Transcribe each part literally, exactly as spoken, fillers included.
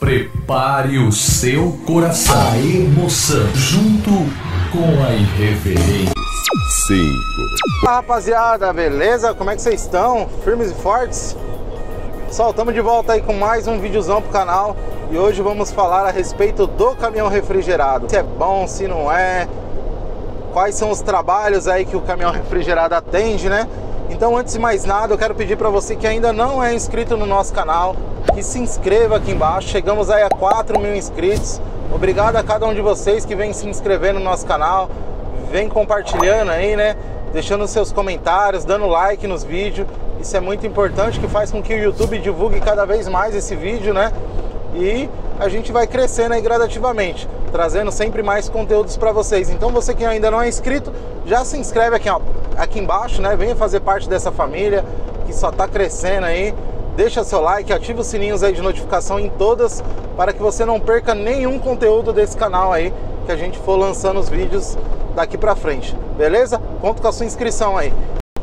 Prepare o seu coração, a emoção, junto com a irreverência. cinco. Fala, rapaziada, beleza? Como é que vocês estão? Firmes e fortes? Pessoal, estamos de volta aí com mais um videozão pro canal. E hoje vamos falar a respeito do caminhão refrigerado. Se é bom, se não é, quais são os trabalhos aí que o caminhão refrigerado atende, né? Então, antes de mais nada, eu quero pedir para você que ainda não é inscrito no nosso canal, que se inscreva aqui embaixo. Chegamos aí a quatro mil inscritos. Obrigado a cada um de vocês que vem se inscrevendo no nosso canal, vem compartilhando aí, né? Deixando seus comentários, dando like nos vídeos. Isso é muito importante, que faz com que o YouTube divulgue cada vez mais esse vídeo, né? E a gente vai crescendo aí gradativamente, trazendo sempre mais conteúdos para vocês. Então, você que ainda não é inscrito, já se inscreve aqui, ó, aqui embaixo, né? Venha fazer parte dessa família que só tá crescendo aí. Deixa seu like, ativa os sininhos aí de notificação em todas, para que você não perca nenhum conteúdo desse canal aí que a gente for lançando os vídeos daqui pra frente, beleza? Conto com a sua inscrição aí.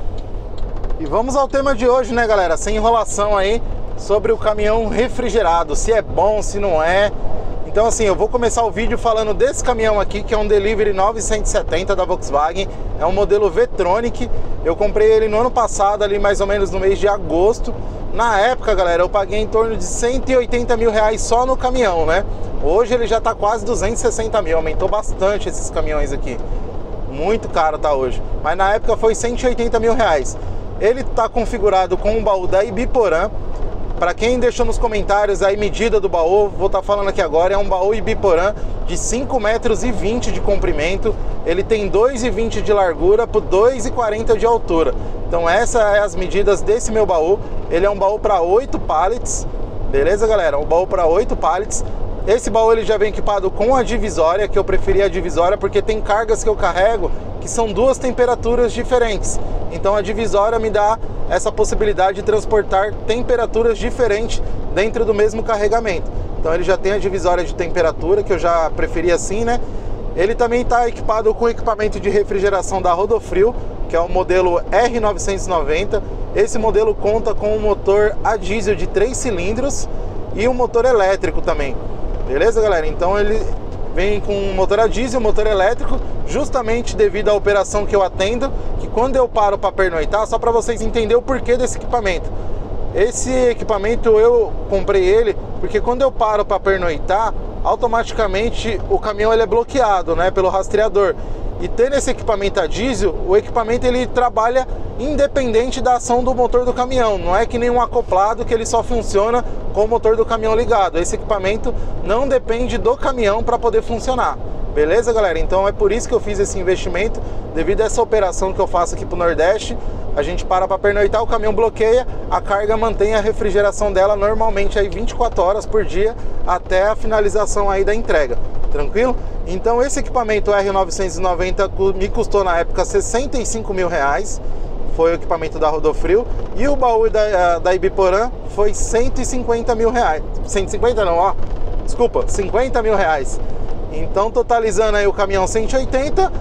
E vamos ao tema de hoje, né, galera? Sem enrolação aí, sobre o caminhão refrigerado, se é bom, se não é. Então, assim, eu vou começar o vídeo falando desse caminhão aqui, que é um Delivery novecentos e setenta da Volkswagen. É um modelo V-Tronic. Eu comprei ele no ano passado, ali mais ou menos no mês de agosto. Na época, galera, eu paguei em torno de cento e oitenta mil reais só no caminhão, né? Hoje ele já tá quase duzentos e sessenta mil, aumentou bastante esses caminhões aqui. Muito caro tá hoje. Mas na época foi cento e oitenta mil reais. Ele tá configurado com um baú da Ibiporã. Para quem deixou nos comentários aí medida do baú, vou estar falando aqui agora, é um baú Ibiporã de cinco metros e vinte de comprimento. Ele tem dois e vinte de largura por dois e quarenta de altura. Então essas são as medidas desse meu baú. Ele é um baú para oito pallets, beleza, galera? Um baú para oito pallets. Esse baú ele já vem equipado com a divisória, que eu preferi a divisória porque tem cargas que eu carrego que são duas temperaturas diferentes. Então a divisória me dá essa possibilidade de transportar temperaturas diferentes dentro do mesmo carregamento. Então ele já tem a divisória de temperatura, que eu já preferi assim, né? Ele também está equipado com equipamento de refrigeração da Rodofrio, que é o modelo R novecentos e noventa. Esse modelo conta com um motor a diesel de três cilindros e um motor elétrico também. Beleza, galera? Então ele vem com um motor a diesel, motor elétrico, justamente devido à operação que eu atendo, que quando eu paro para pernoitar, só para vocês entenderem o porquê desse equipamento. Esse equipamento eu comprei ele porque quando eu paro para pernoitar, automaticamente o caminhão ele é bloqueado, né, pelo rastreador. E tendo esse equipamento a diesel, o equipamento ele trabalha independente da ação do motor do caminhão. Não é que nem um acoplado que ele só funciona com o motor do caminhão ligado. Esse equipamento não depende do caminhão para poder funcionar. Beleza, galera? Então é por isso que eu fiz esse investimento, devido a essa operação que eu faço aqui pro Nordeste. A gente para para pernoitar, o caminhão bloqueia, a carga mantém a refrigeração dela normalmente aí vinte e quatro horas por dia até a finalização aí da entrega. Tranquilo? Então esse equipamento R novecentos e noventa me custou na época sessenta e cinco mil reais. Foi o equipamento da Rodofrio. E o baú da, da Ibiporã foi cento e cinquenta mil reais. cento e cinquenta não, ó. Desculpa, cinquenta mil reais. Então, totalizando aí o caminhão cento e oitenta,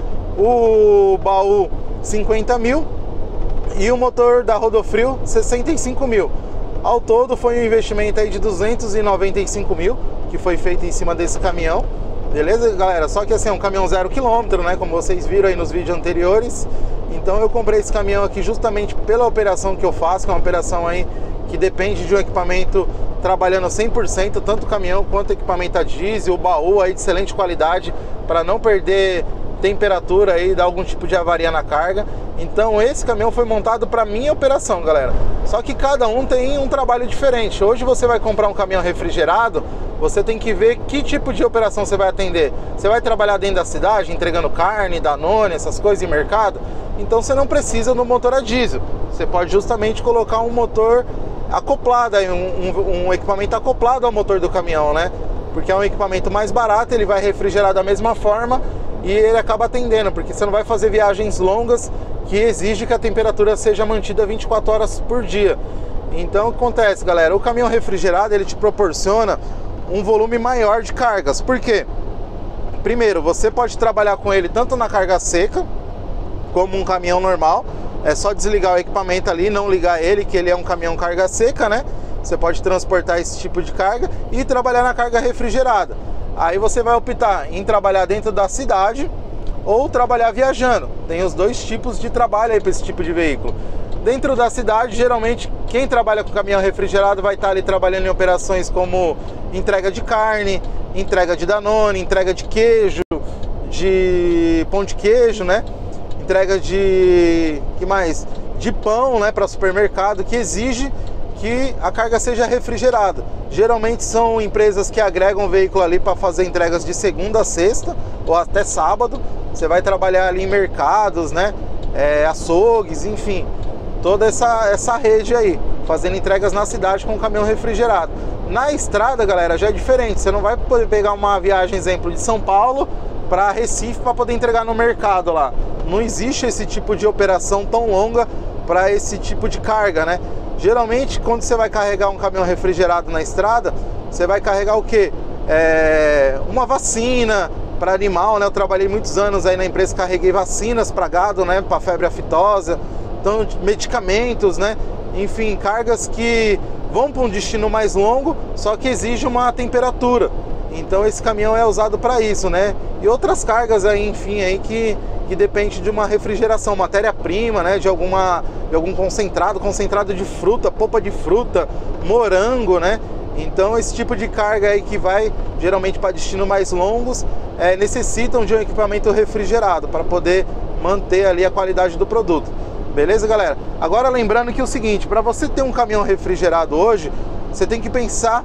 o baú cinquenta mil e o motor da Rodofrio sessenta e cinco mil. Ao todo foi um investimento aí de duzentos e noventa e cinco mil que foi feito em cima desse caminhão. Beleza, galera? Só que assim, é um caminhão zero quilômetro, né? Como vocês viram aí nos vídeos anteriores. Então eu comprei esse caminhão aqui justamente pela operação que eu faço, que é uma operação aí que depende de um equipamento trabalhando cem por cento, tanto o caminhão quanto o equipamento a diesel, o baú aí de excelente qualidade, para não perder temperatura aí, dar algum tipo de avaria na carga. Então esse caminhão foi montado para minha operação, galera. Só que cada um tem um trabalho diferente. Hoje você vai comprar um caminhão refrigerado, você tem que ver que tipo de operação você vai atender. Você vai trabalhar dentro da cidade, entregando carne, Danone, essas coisas em mercado? Então você não precisa do motor a diesel. Você pode justamente colocar um motor acoplado, um, um, um equipamento acoplado ao motor do caminhão, né? Porque é um equipamento mais barato, ele vai refrigerar da mesma forma e ele acaba atendendo, porque você não vai fazer viagens longas que exige que a temperatura seja mantida vinte e quatro horas por dia. Então o que acontece, galera? O caminhão refrigerado ele te proporciona um volume maior de cargas. Por quê? Primeiro, você pode trabalhar com ele tanto na carga seca como um caminhão normal. É só desligar o equipamento ali, não ligar ele, que ele é um caminhão carga seca, né? você pode transportar esse tipo de carga e trabalhar na carga refrigerada. Aí você vai optar em trabalhar dentro da cidade ou trabalhar viajando. Tem os dois tipos de trabalho aí para esse tipo de veículo. Dentro da cidade, geralmente, quem trabalha com caminhão refrigerado vai estar ali trabalhando em operações como entrega de carne, entrega de Danone, entrega de queijo, de pão de queijo, né? Entrega de... que mais? De pão, né? Para supermercado, que exige que a carga seja refrigerada. Geralmente são empresas que agregam o veículo ali para fazer entregas de segunda a sexta ou até sábado. Você vai trabalhar ali em mercados, né? É, açougues, enfim, toda essa, essa rede aí, fazendo entregas na cidade com caminhão refrigerado. Na estrada, galera, já é diferente. Você não vai poder pegar uma viagem, exemplo, de São Paulo para Recife para poder entregar no mercado lá. Não existe esse tipo de operação tão longa para esse tipo de carga, né? Geralmente, quando você vai carregar um caminhão refrigerado na estrada, você vai carregar o quê? É, uma vacina para animal, né? Eu trabalhei muitos anos aí na empresa, carreguei vacinas para gado, né? Para febre aftosa, então medicamentos, né? Enfim, cargas que vão para um destino mais longo, só que exige uma temperatura. Então esse caminhão é usado para isso, né? E outras cargas aí, enfim, aí que que depende de uma refrigeração, matéria-prima, né? De alguma de algum concentrado, concentrado de fruta, polpa de fruta, morango, né? Então esse tipo de carga aí que vai geralmente para destinos mais longos é, necessitam de um equipamento refrigerado para poder manter ali a qualidade do produto. Beleza, galera? Agora lembrando que é o seguinte, para você ter um caminhão refrigerado hoje, você tem que pensar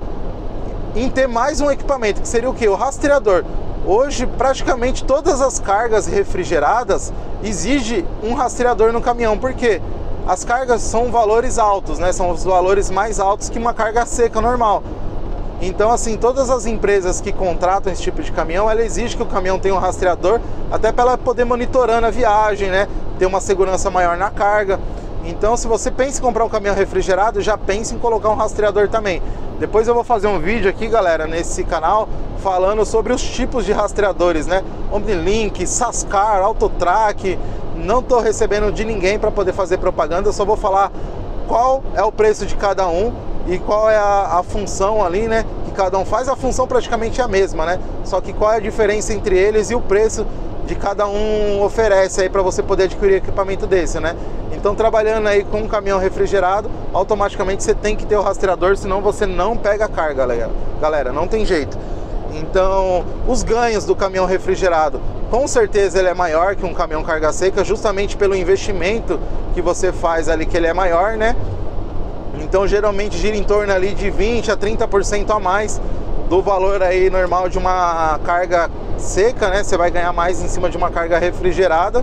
em ter mais um equipamento, que seria o que? O rastreador. Hoje, praticamente todas as cargas refrigeradas exigem um rastreador no caminhão. Por quê? As cargas são valores altos, né? São os valores mais altos que uma carga seca normal. Então, assim, todas as empresas que contratam esse tipo de caminhão, ela exige que o caminhão tenha um rastreador, até para ela poder monitorando a viagem, né? Ter uma segurança maior na carga. Então, se você pensa em comprar um caminhão refrigerado, já pense em colocar um rastreador também. Depois eu vou fazer um vídeo aqui, galera, nesse canal, falando sobre os tipos de rastreadores, né? OmniLink, Sascar, Autotrack. Não estou recebendo de ninguém para poder fazer propaganda, eu só vou falar qual é o preço de cada um e qual é a, a função ali, né? Que cada um faz. A função praticamente é a mesma, né? Só que qual é a diferença entre eles e o preço de cada um oferece aí para você poder adquirir equipamento desse, né? Então, trabalhando aí com um caminhão refrigerado, automaticamente você tem que ter o rastreador, senão você não pega a carga, galera. Galera, não tem jeito. Então, os ganhos do caminhão refrigerado, com certeza ele é maior que um caminhão carga seca, justamente pelo investimento que você faz ali, que ele é maior, né? Então, geralmente gira em torno ali de vinte a trinta por cento a mais do valor aí normal de uma carga seca, né? Você vai ganhar mais em cima de uma carga refrigerada.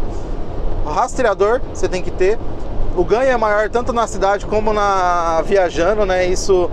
Rastreador você tem que ter. O ganho é maior tanto na cidade como na viajando, né? Isso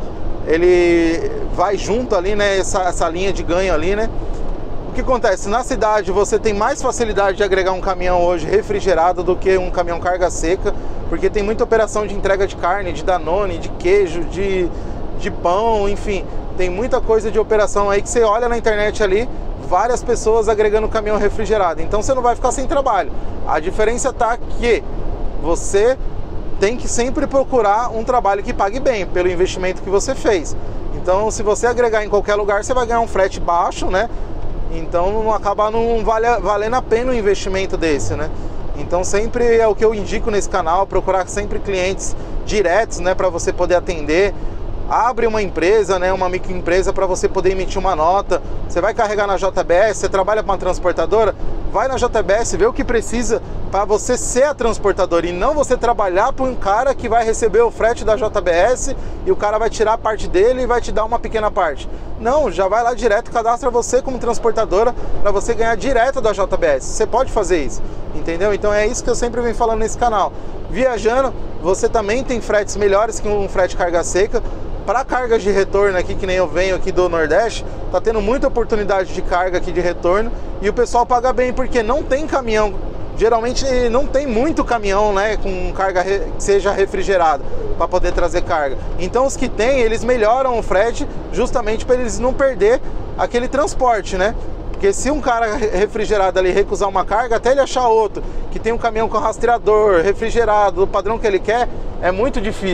ele vai junto ali, né? Essa, essa linha de ganho ali, né? O que acontece? Na cidade você tem mais facilidade de agregar um caminhão hoje refrigerado do que um caminhão carga seca, porque tem muita operação de entrega de carne, de Danone, de queijo, de, de pão, enfim, tem muita coisa de operação aí que você olha na internet ali, várias pessoas agregando caminhão refrigerado. Então você não vai ficar sem trabalho. A diferença tá que você tem que sempre procurar um trabalho que pague bem pelo investimento que você fez. Então, se você agregar em qualquer lugar, você vai ganhar um frete baixo, né? Então não acaba não vale, valendo a pena um investimento desse, né? Então sempre é o que eu indico nesse canal, procurar sempre clientes diretos, né, para você poder atender. Abre uma empresa, né, uma microempresa para você poder emitir uma nota. Você vai carregar na J B S, você trabalha com uma transportadora, vai na J B S, vê o que precisa para você ser a transportadora e não você trabalhar para um cara que vai receber o frete da J B S e o cara vai tirar a parte dele e vai te dar uma pequena parte. Não, já vai lá direto, cadastra você como transportadora para você ganhar direto da J B S. Você pode fazer isso, entendeu? Então é isso que eu sempre venho falando nesse canal. Viajando, você também tem fretes melhores que um frete carga seca. Para cargas de retorno aqui, que nem eu venho aqui do Nordeste, tá tendo muita oportunidade de carga aqui de retorno e o pessoal paga bem, porque não tem caminhão, geralmente não tem muito caminhão, né, com carga re, que seja refrigerado para poder trazer carga. Então os que tem, eles melhoram o frete justamente para eles não perder aquele transporte, né? Porque se um cara refrigerado ali recusar uma carga, até ele achar outro que tem um caminhão com rastreador, refrigerado, do padrão que ele quer, é muito difícil.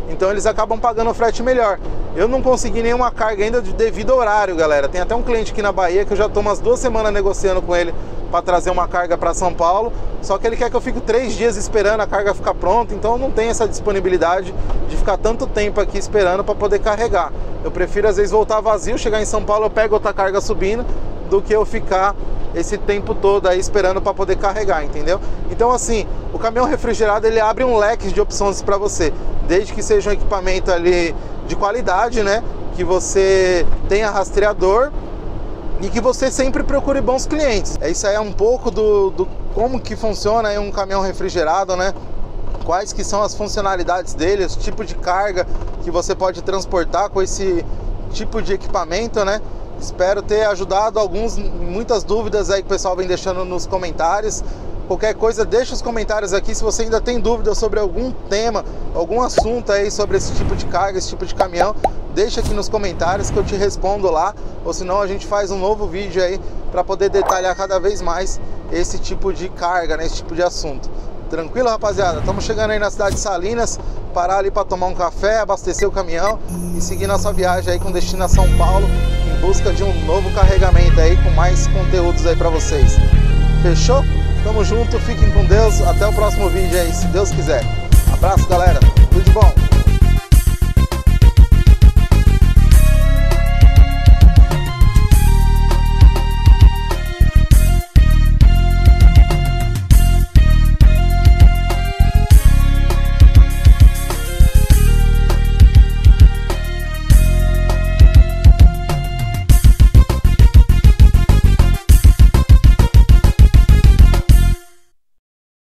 então eles acabam pagando o frete melhor. Eu não consegui nenhuma carga ainda de devido ao horário, galera. Tem até um cliente aqui na Bahia que eu já estou umas duas semanas negociando com ele para trazer uma carga para São Paulo, só que ele quer que eu fique três dias esperando a carga ficar pronta, então eu não tenho essa disponibilidade de ficar tanto tempo aqui esperando para poder carregar. Eu prefiro às vezes voltar vazio, chegar em São Paulo, eu pego outra carga subindo, do que eu ficar esse tempo todo aí esperando para poder carregar, entendeu? Então assim, o caminhão refrigerado ele abre um leque de opções para você, desde que seja um equipamento ali de qualidade, né? Que você tenha rastreador e que você sempre procure bons clientes. Isso aí é um pouco do, do como que funciona aí um caminhão refrigerado, né? Quais que são as funcionalidades dele, o tipo de carga que você pode transportar com esse tipo de equipamento, né? Espero ter ajudado alguns, muitas dúvidas aí que o pessoal vem deixando nos comentários. Qualquer coisa, deixa os comentários aqui se você ainda tem dúvida sobre algum tema, algum assunto aí sobre esse tipo de carga, esse tipo de caminhão. Deixa aqui nos comentários que eu te respondo lá, ou senão a gente faz um novo vídeo aí para poder detalhar cada vez mais esse tipo de carga, né, esse tipo de assunto. Tranquilo, rapaziada? Estamos chegando aí na cidade de Salinas, parar ali para tomar um café, abastecer o caminhão e seguir nossa viagem aí com destino a São Paulo, em busca de um novo carregamento aí com mais conteúdos aí para vocês. Fechou? Tamo junto, fiquem com Deus, até o próximo vídeo aí, se Deus quiser. Abraço, galera!